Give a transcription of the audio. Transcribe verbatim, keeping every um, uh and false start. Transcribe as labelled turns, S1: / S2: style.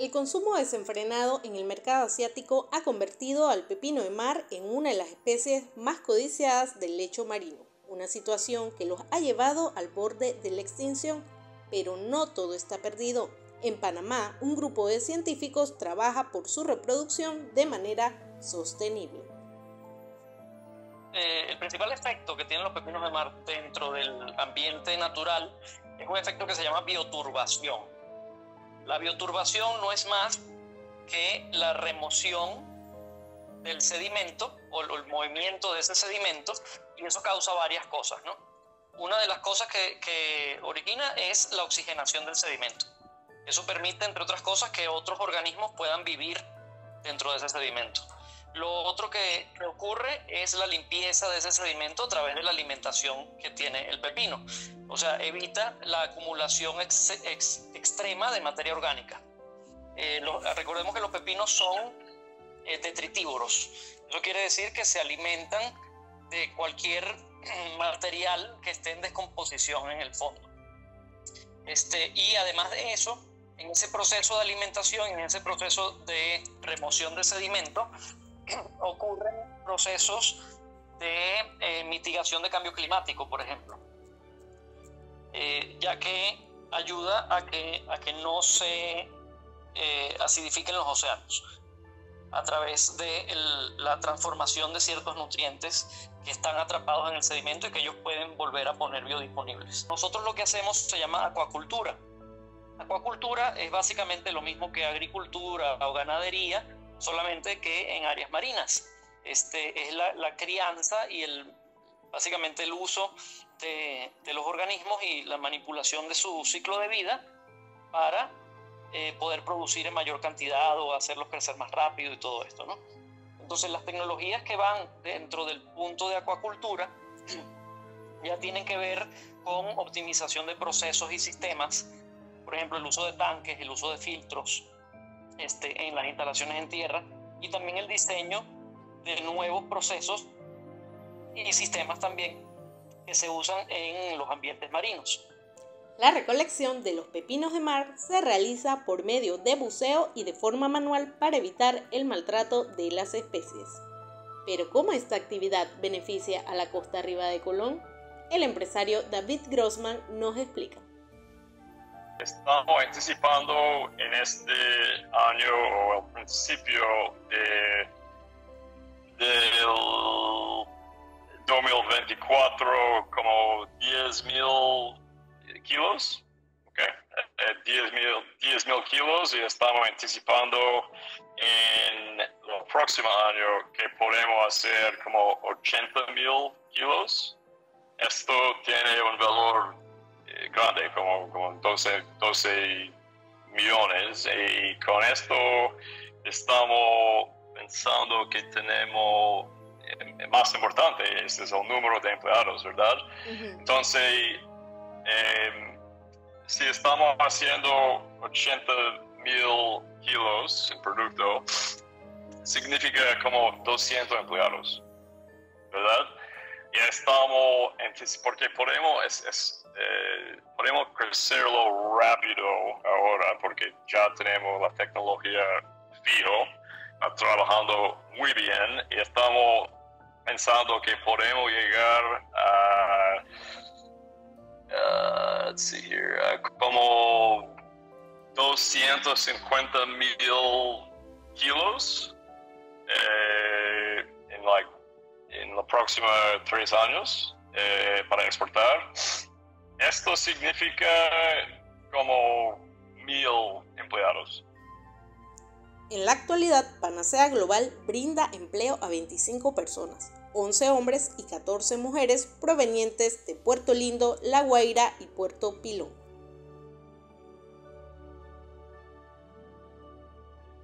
S1: El consumo desenfrenado en el mercado asiático ha convertido al pepino de mar en una de las especies más codiciadas del lecho marino, una situación que los ha llevado al borde de la extinción. Pero no todo está perdido. En Panamá, un grupo de científicos trabaja por su reproducción de manera sostenible.
S2: Eh, el principal efecto que tienen los pepinos de mar dentro del ambiente natural es un efecto que se llama bioturbación. La bioturbación no es más que la remoción del sedimento o el movimiento de ese sedimento, y eso causa varias cosas, ¿no? Una de las cosas que, que origina es la oxigenación del sedimento. Eso permite, entre otras cosas, que otros organismos puedan vivir dentro de ese sedimento. Lo otro que, que ocurre es la limpieza de ese sedimento a través de la alimentación que tiene el pepino. O sea, evita la acumulación ex, ex, extrema de materia orgánica. Eh, lo, recordemos que los pepinos son eh, detritívoros. Eso quiere decir que se alimentan de cualquier material que esté en descomposición en el fondo. Este, y además de eso, en ese proceso de alimentación, en ese proceso de remoción de sedimento, ocurren procesos de eh, mitigación de cambio climático, por ejemplo, eh, ya que ayuda a que, a que no se eh, acidifiquen los océanos a través de el, la transformación de ciertos nutrientes que están atrapados en el sedimento y que ellos pueden volver a poner biodisponibles. Nosotros lo que hacemos se llama acuacultura. Acuacultura es básicamente lo mismo que agricultura o ganadería, solamente que en áreas marinas. Este, es la, la crianza y el, básicamente el uso de, de los organismos y la manipulación de su ciclo de vida para eh, poder producir en mayor cantidad o hacerlos crecer más rápido y todo esto, ¿no? Entonces las tecnologías que van dentro del punto de acuacultura ya tienen que ver con optimización de procesos y sistemas, por ejemplo el uso de tanques, el uso de filtros, Este, en las instalaciones en tierra, y también el diseño de nuevos procesos y sistemas también que se usan en los ambientes marinos.
S1: La recolección de los pepinos de mar se realiza por medio de buceo y de forma manual para evitar el maltrato de las especies. Pero ¿cómo esta actividad beneficia a la costa arriba de Colón? El empresario David Grossman nos explica.
S3: Estamos anticipando en este año o al principio de, del dos mil veinticuatro como diez mil kilos, okay. diez mil kilos, y estamos anticipando en el próximo año que podemos hacer como ochenta mil kilos. Esto tiene un valor grande, como, como doce, doce millones, y con esto estamos pensando que tenemos, eh, más importante, este es el número de empleados, ¿verdad? Uh-huh. Entonces, eh, si estamos haciendo ochenta mil kilos en producto, significa como doscientos empleados, ¿verdad? Y estamos, porque podemos, es, es, Eh, podemos crecerlo rápido ahora porque ya tenemos la tecnología fijo, trabajando muy bien, y estamos pensando que podemos llegar a, uh, let's see here, a como doscientos cincuenta mil kilos eh, en, like, en los próximos tres años eh, para exportar. Esto significa como mil empleados.
S1: En la actualidad, Panacea Global brinda empleo a veinticinco personas, once hombres y catorce mujeres provenientes de Puerto Lindo, La Guaira y Puerto Pilón.